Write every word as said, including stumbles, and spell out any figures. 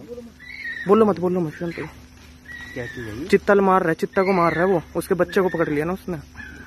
बोलो मत बोलो मत। क्या चीज है? चित्तल मार रहा है, चित्ता को मार रहा है वो, उसके बच्चे को पकड़ लिया ना उसने।